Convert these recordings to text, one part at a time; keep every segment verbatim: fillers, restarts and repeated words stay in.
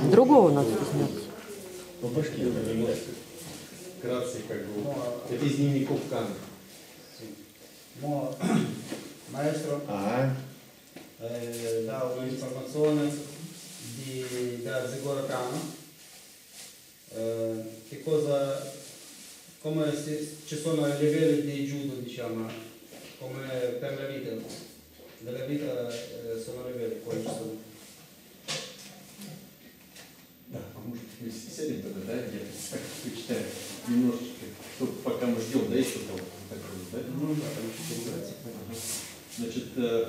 Другого надо стесняться. По башке вкратце, как бы, это из дневников Кана. Maestro Ага. eh, dà un'informazione di, da Zigoro Kano, eh, che cosa, come si, ci sono i livelli di judo, diciamo, come per la vita, della vita eh, sono livelli, quali ci sono. Да, поможет сядем тогда, да, я так почитаю немножечко, чтобы пока мы ждем, да, еще кого-то такого, да? Ну да, там чуть-чуть нравится. Значит, э,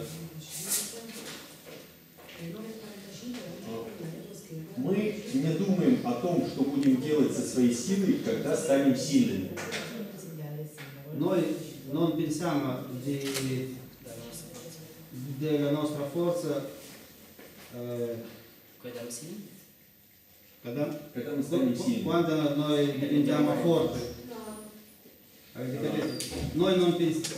мы не думаем о том, что будем делать со своей силой, когда станем сильными. Noi non pensiamo di, della nostra forza eh, когда, Когда мы станем сильными. quando noi diventiamo forti. Avete capito? Noi non pensiamo.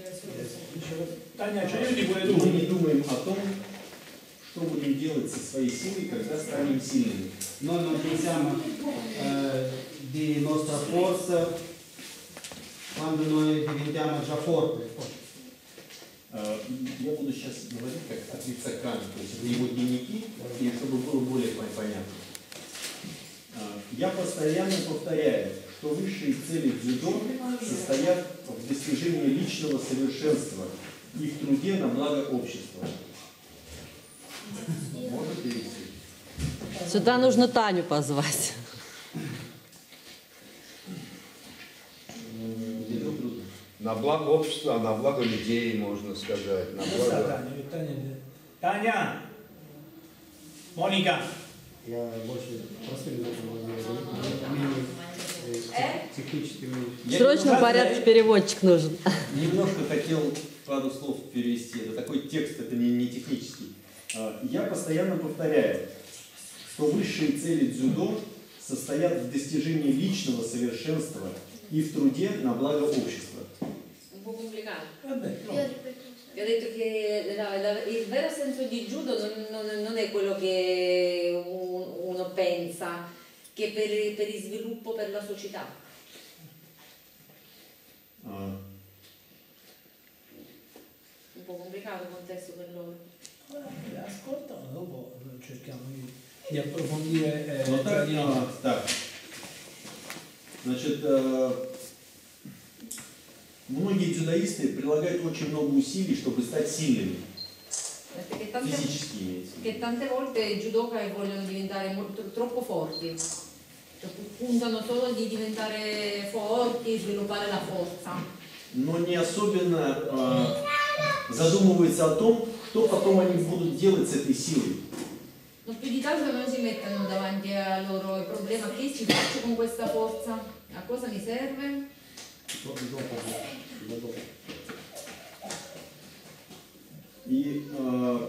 Таня, cioè io ti pure Мы tu. не думаем о том, что будем делать со своей силой, когда станем сильными. Noi non pensiamo eh, di nostra forza quando noi diventiamo già forti. Э, Я буду сейчас говорить как от лица Кана, то есть это его дневники, и чтобы было более понятно. Э, Я постоянно повторяю, что высшие цели дзюдо состоят в достижении личного совершенства и в труде на благо общества. Можно перейти? Сюда нужно Таню позвать. На благо общества, а на благо людей, можно сказать. На Dove sta благо... Tania? Tania, Tania! Monica! Я больше простым техническими. В срочном порядке переводчик нужен. Немножко хотел пару слов перевести. Это такой текст, это не, не технический. А, Я постоянно повторяю, что высшие цели дзюдо состоят в достижении личного совершенства и в труде на благо общества. Un po' complicato. Vabbè, no. Vi ho detto che la- la- il vero senso di judo non, non- non è quello che un- uno pensa, che per, per il sviluppo per la società. А, Un po' complicato il contesto per loro. Guarda, ascolta, ma dopo cerchiamo di, di approfondire eh, Ну tra так, di а, noi. так. Значит, э, многие дзюдоисты прилагают очень много усилий, чтобы стать сильными. Perché tante, Физически имеется. che tante volte i judoka vogliono diventare molto, troppo forti. Cioè, puntano solo di diventare forti, sviluppare la forza. Но не особенно э, задумываются о том, что потом они будут делать с этой силой. Non più di tanto non si mettono davanti a loro il problema: che ci faccio con questa forza? A cosa mi serve? И э,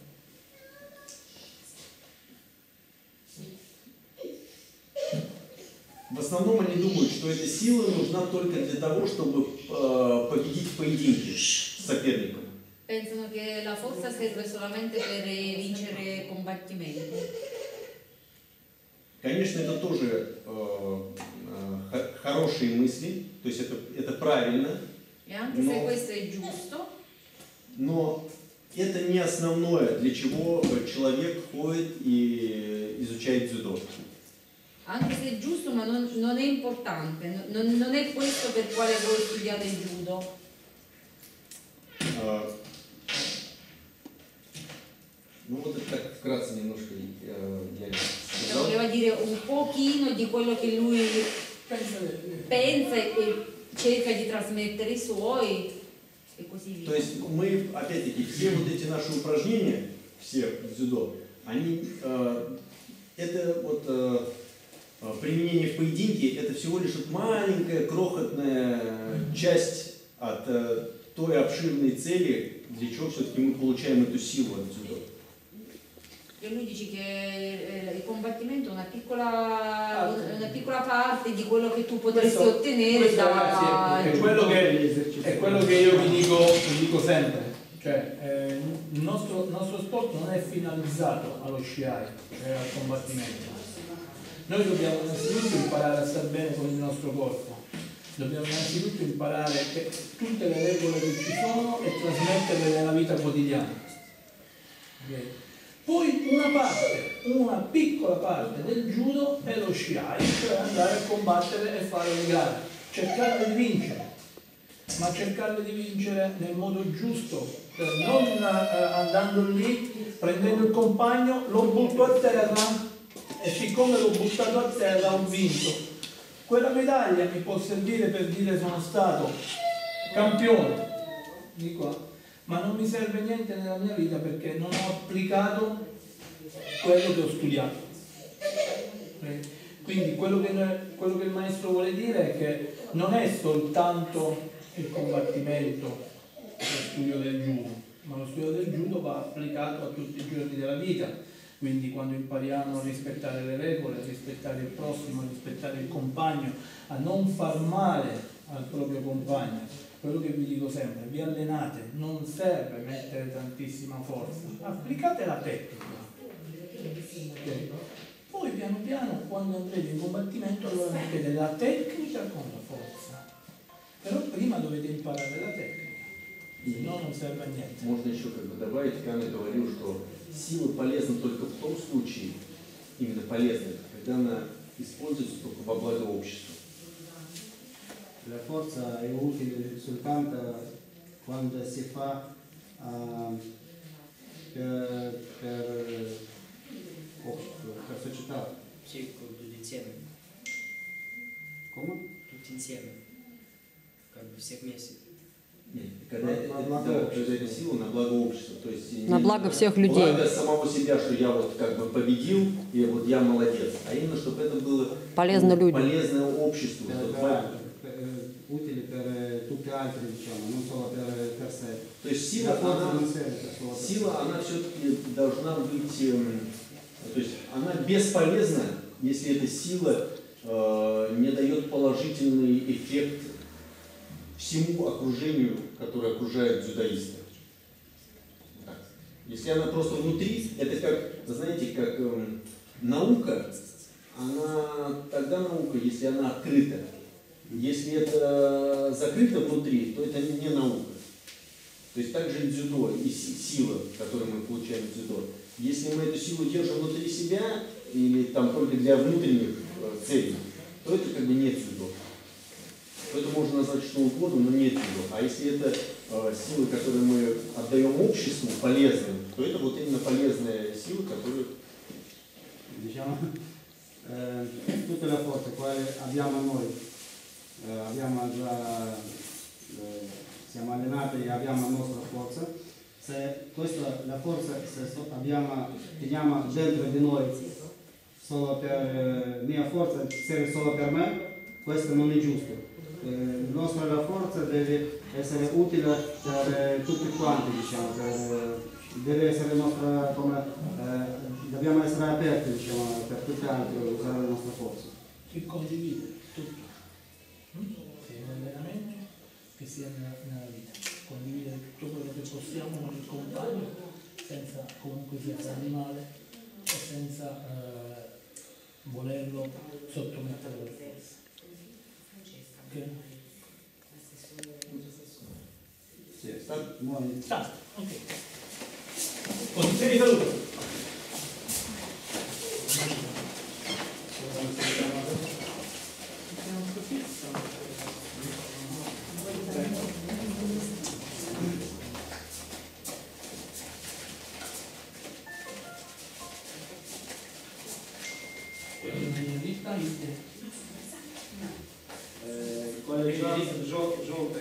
в основном они думают, что эта сила нужна только для того, чтобы э, победить в поединке с соперником. Pensano che la forza serve solamente per vincere combattimenti. Конечно, это тоже э, э, хорошие мысли, то есть это, это правильно, E anche se No. questo è giusto, но это не основное, для чего человек ходит и изучает дзюдо. anche se è giusto, ma non, non è importante, non, non è questo per quale voi studiate il judo. Э, Ну вот это так вкратце немножко э, я Cioè, сказал. voleva dire un pochino di quello che lui pensa e e cerca di trasmettere i suoi e così via. То есть мы, опять-таки, все вот эти наши упражнения, все в дзюдо, они, э, это вот э, э, применение в поединке, это всего лишь вот маленькая, крохотная часть от э, той обширной цели, для чего все-таки мы получаем эту силу от дзюдо. E lui dice che eh, il combattimento è una piccola, una piccola parte di quello che tu potresti Questo- ottenere questo, da... ragazzi, è quello che, è quello che io vi dico, vi dico sempre. Cioè, eh, il nostro, il nostro sport non è finalizzato allo sciare, cioè al combattimento. Noi dobbiamo innanzitutto imparare a stare bene con il nostro corpo, dobbiamo innanzitutto imparare che tutte le regole che ci sono e trasmetterle nella vita quotidiana. Okay? Poi una parte, una piccola parte del judo è lo shiai, cioè andare a combattere e fare le gare, cercare di vincere, ma cercare di vincere nel modo giusto, non eh, andando lì, prendendo il compagno, lo butto a terra e siccome l'ho buttato a terra ho vinto. Quella medaglia mi può servire per dire sono stato campione di qua, ma non mi serve niente nella mia vita perché non ho applicato quello che ho studiato. Quindi quello che, noi, quello che il maestro vuole dire è che non è soltanto il combattimento, lo studio del judo, ma lo studio del judo va applicato a tutti i giorni della vita. Quindi quando impariamo a rispettare le regole, a rispettare il prossimo, a rispettare il compagno, a non far male al proprio compagno, quello che vi dico sempre, vi allenate, non serve mettere tantissima forza, applicate la tecnica. Okay. Poi piano piano quando andrete in combattimento allora mettete la tecnica con la forza. Però prima dovete imparare la tecnica, se no non serve a niente. Можно еще как бы добавить, Кана говорил, что сила полезна только в том случае, именно полезна, когда она используется только во благо общества. La forza è utile soltanto quando si fa uh, per, per, per società. Sì, tutti insieme. Come? Tutti insieme. Как бы все вместе. Нет, когда, это, да, когда это сила на благо общества, то есть На благо всех людей. Благо самого себя, что я вот как бы победил, и вот я молодец, а именно, чтобы это было Полезно людям. полезное обществу. Per, per, utile per tutti gli altri, diciamo, non solo per, per sé. То есть сила, она, сила, она все-таки должна быть, эм, то есть она бесполезна, если эта сила э, не дает положительный эффект всему окружению, которое окружает дзюдоиста. Так. Если она просто внутри, это как, знаете, как эм, наука, она тогда наука, если она открыта. Если это закрыто внутри, то это не наука. То есть также и дзюдо, и сила, которую мы получаем в дзюдо. Если мы эту силу держим внутри себя, или там только для внутренних э, целей, то это как бы не дзюдо. Это можно назвать что угодно, но нет его. А если это э, сила, которую мы отдаем обществу, полезным, то это вот именно полезная сила, которую... Diciamo, eh, tutte le forze quelle abbiamo noi, eh, abbiamo già, eh, siamo allenati e abbiamo la nostra forza. Se questa la forza se so, abbiamo, teniamo dentro di noi solo per eh, mia forza, serve solo per me, questo non è giusto. Eh, la nostra forza deve essere utile per eh, tutti quanti, diciamo, per, deve essere nostra, come, eh, dobbiamo essere aperti, diciamo, per tutti gli altri usare la nostra forza. Si condivide tutto, sia in allenamento che sia nella, nella vita, condividere tutto quello che possiamo con il compagno senza comunque senza animale e senza eh, volerlo sottomettere alla forza. Okay. Sì, sta, muovi. Sta, ok. Posizione di saluto. Eh, quale gioco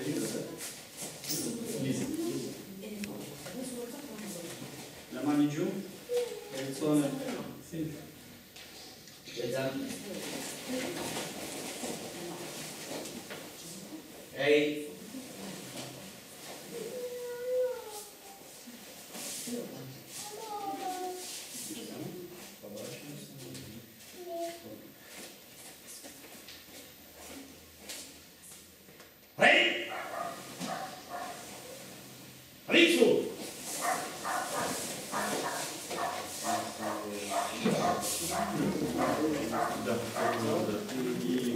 la mani giù, direzione Sì. Ehi. Ritsu! Да, да. И-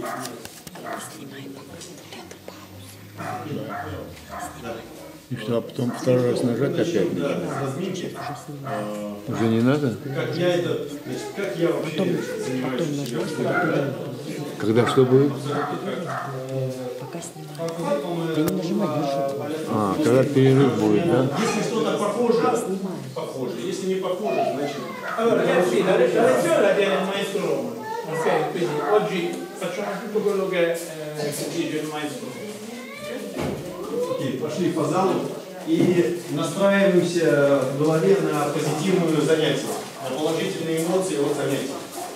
Да. И что, а потом второй раз нажать опять? Да, разминки. А, Уже не надо? Как я это, значит, как я вообще занимаюсь у себя? Да? Когда что будет? Пока снимаю. Ты не нажимай, держи. А, когда перерыв будет, да? Если что-то похоже, похоже. Если не похоже, значит... Allora ragazzi, la, la lezione la tiene il maestro Roma, ok? Quindi oggi facciamo tutto quello che, eh, che dice il maestro. Окей, пошли по залу и настраиваемся в голове на позитивную занятие, на положительные эмоции от занятия.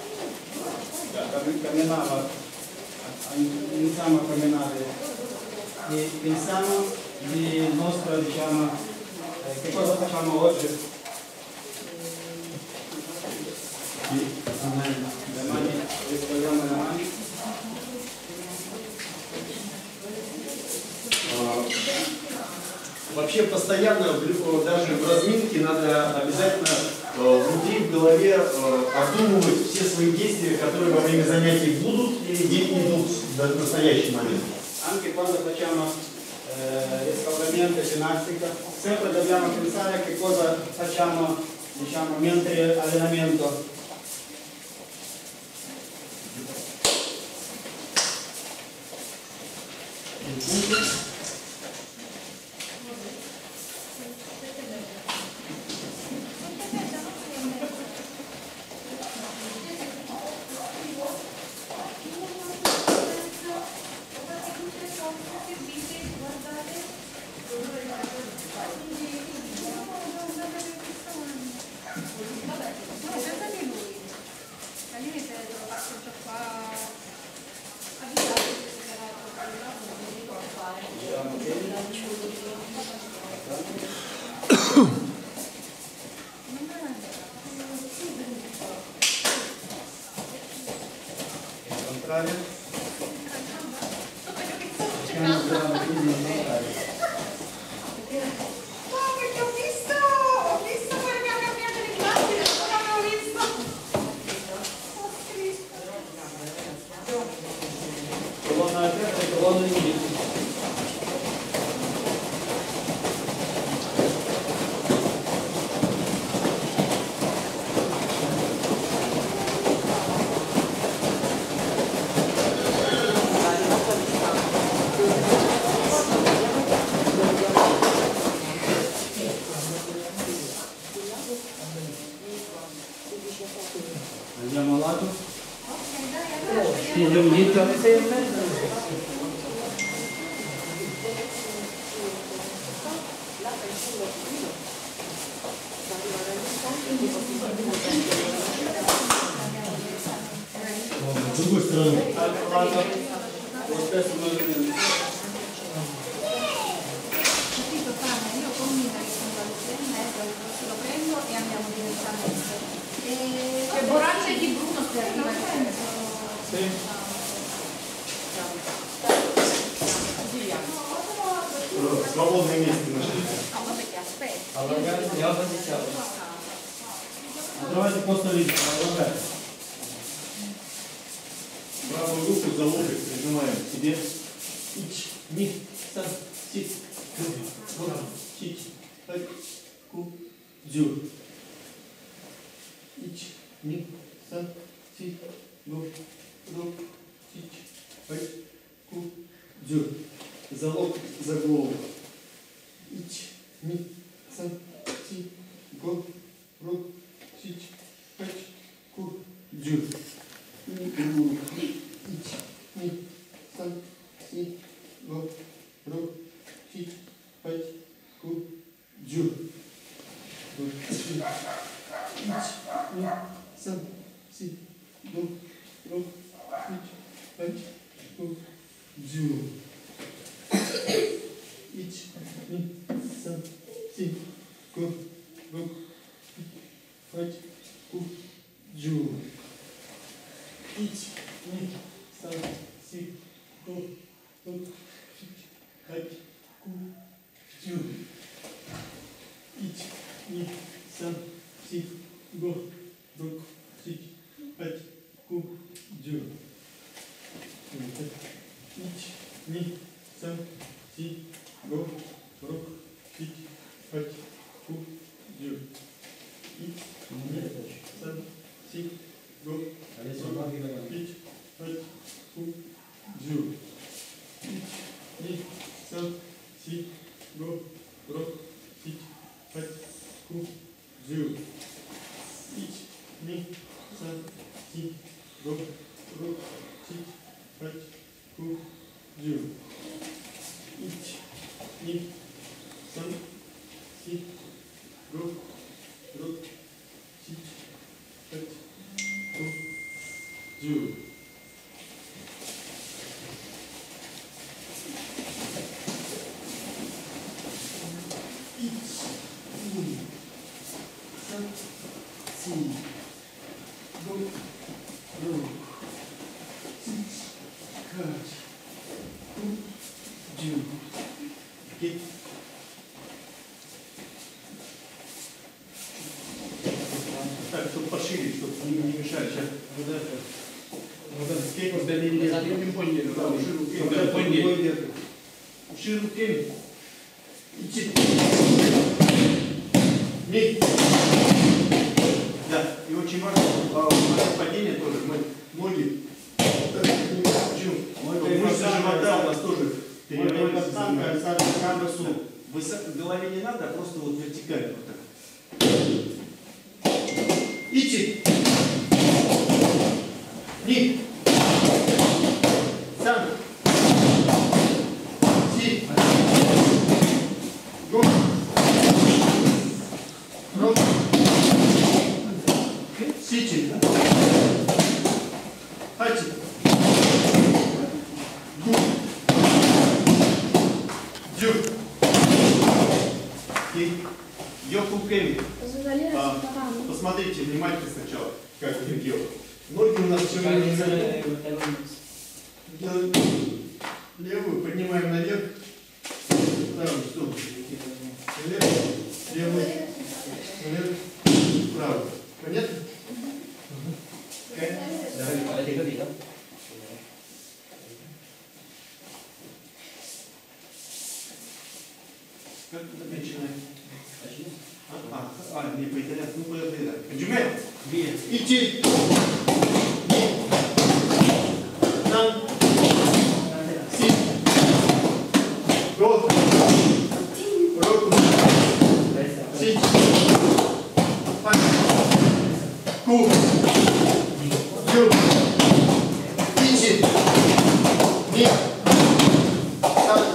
Camminava, iniziamo a camminare e pensiamo di nostra, diciamo, eh, che cosa facciamo oggi. Le mani, riscaldiamo le mani. Вообще постоянно, в- даже в разминке, надо обязательно э, внутри в голове э, обдумывать все свои действия, которые во время занятий будут или де- идут в настоящий момент. Anche quando facciamo eh, riscaldamento e ginnastica, sempre dobbiamo pensare che cosa facciamo, diciamo, mentre allenamento. Contrario. Piano piano, quindi non contrario. No, perché ho visto, ho visto quello che ha cambiato le classi, non l'avevo visto. Oh, Cristo. Colonna a destra e colonna in dietro. Andiamo al lato. Ok, dai, allora Sì, io inizio alle sei e mezza. С другой стороны. Altro lato. Lo stesso movimento. capito Tana, io convinta che sono alle sei e mezza, se lo prendo e andiamo direttamente. E c'è borraccia di Bruno per arrivare. Sì. Свободное место нашли. No, vabbè che aspetta. Allargare gli altri si apre. Trovate posto lì, vabbè. Правую руку за локоть прижимаем к себе. Ич, ми, сан, си, ку, ку, чич, пай, ку, дзю. Ич, ми, сан, си, гу, ру, чич, пай, ку, дзю. За локоть, за голову. Ич, ми, сан, си, гу, ру, чич, пай, ку, дзю. пять, ку, дю. Ич, ни, сан, си, го, рок, ич, пять, ку, дю. Ич, ни, сан, си, го, рок, ич, пять, ку, дю. Ич, ни, сан, си, го, рок, ич, пять, ку, дю. Ич, ни, сан, си, го, рок, ич, пять, ку, дю. Ич, ни, сан, си, го, рок, ич, пять, ку, дю. Так, чтобы пошире, чтобы не, не мешали. Сейчас вот это. Вот это скейт, вот это не поняли. Да, уши руки. Вот это поняли. Уши руки. Идти. Не. Да, и очень важно, а, падение тоже. Мы ноги. Мышцы живота у нас тоже переводятся. Высоко голове не надо, а просто вот вертикально вот так. Идти. Ни. Сан. Си. Го. Рок. Сичи. Хачи. Гу. Дю. Йоку Кеми. А, посмотрите внимательно сначала, как это делать. Ноги у нас все время левую поднимаем наверх, правую сторону. Левую, левую, наверх, правую. Понятно? Okay. Как начинаем? А, а, не по-итальянски, ну по-итальянски. Понимаем? Идти. Сан. Си. Го. Рок. Си. Пак. Ку. Ю. Ичи. Ни. Сан.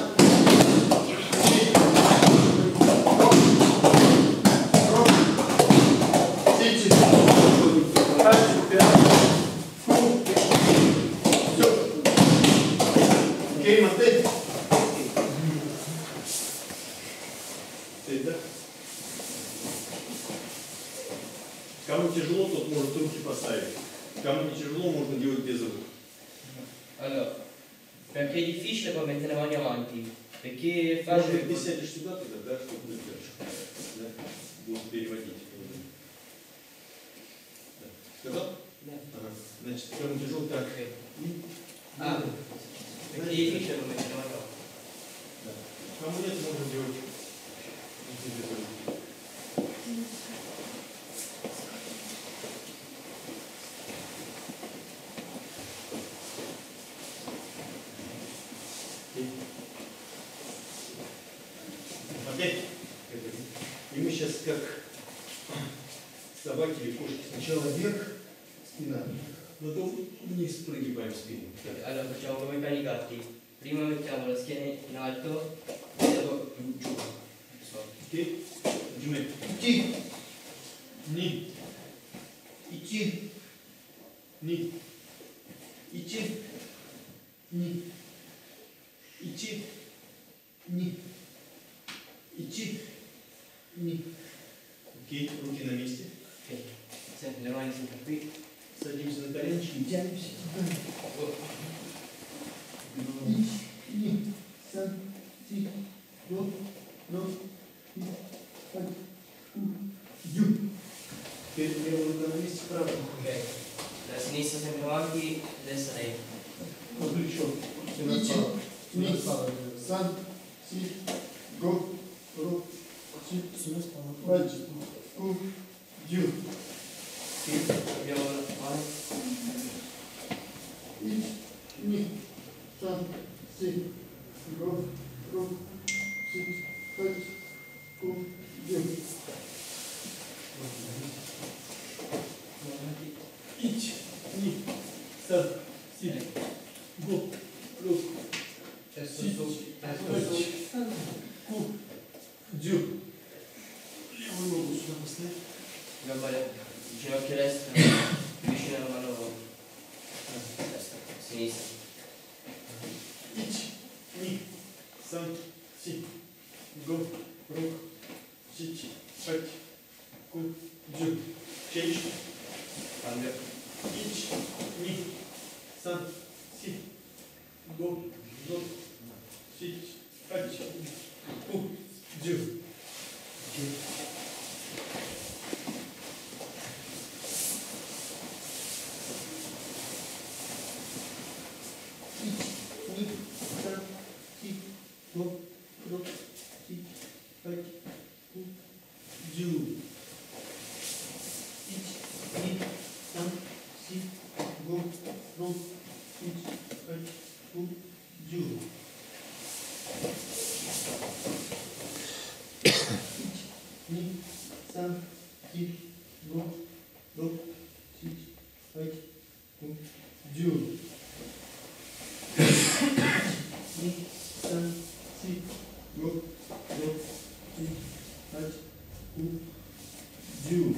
Кому тяжело, тот может руки поставить. Кому не тяжело, можно делать без рук. Allora, per chi è difficile puoi mettere le mani avanti. Per chi è facile. Может, ты сядешь сюда тогда, да, чтобы не да? Будут переводить. Да. Сказал? Да. Ага. Значит, кому тяжело, так. Ah, per chi è difficile puoi mettere le mani avanti. Да. Кому нет, можно делать. Опять. И мы сейчас как собаки или кошки. Сначала вверх, спина, потом вниз прогибаем спину. Allora facciamo come per i gatti. Prima mettiamo la schiena in alto e dopo giù. Окей? Отжимай. Идти. Ни. Идти. Ни. Идти. Ни. Идти. Ни. Идти. Ни. Окей, руки на месте. Okay. Senti, le mani sempre qui. Садимся на коленочки и тянемся. Ни. Ни. Сан. Си. Го. Ро. Ю. Теперь левая рука на месте, правая. Ok. Adesso sinistra sempre avanti, destra lei. Ichi, ni, san, si, go, ro, si, faci, ku, giù. Sì, abbiamo la mano. Ichi, ni, san, si, go, ro, si, faci, ku, giù. Ichi, ni, san, si, go, ro, Testo si, su, testo su. faci, ku, giù. Andiamo sulla postella. Gamba ginocchio destro, vicino alla mano destra, sinistra. Ichi, ni, san, si, go, ro, si, faci, ku, giù. Scendi. Cambio. Ichi, ni, san, si, go, ro, si, faci, ku, giù. Ni, san, si, go, ro, si, faci, ku, giù. Ichi, ni, san, si, go, ro, si, faci, ku, giù. Ichi, ni, san, si, go, ro, si, faci, ku, giù. Ni, san, si, go, ro, si, faci, ku, giù.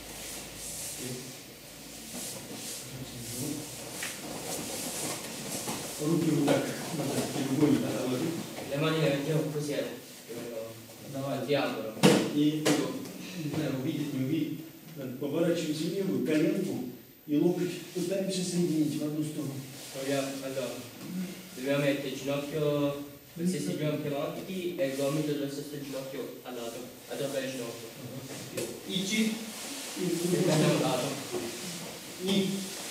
L'ultimo tac, lui, Le mani le mettiamo così, eh, davanti angolo. И, не знаю, увидеть, не увидеть, поворачиваемся в левую коленку и локоть пытаемся соединить в одну сторону. Proviamo, allora, dobbiamo mettere il ginocchio, lo stesso ginocchio avanti e il gomito dello stesso ginocchio al lato, a doppio ginocchio. Ichi, Dipende da un lato. ni,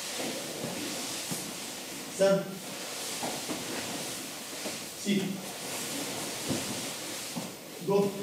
san, si, go,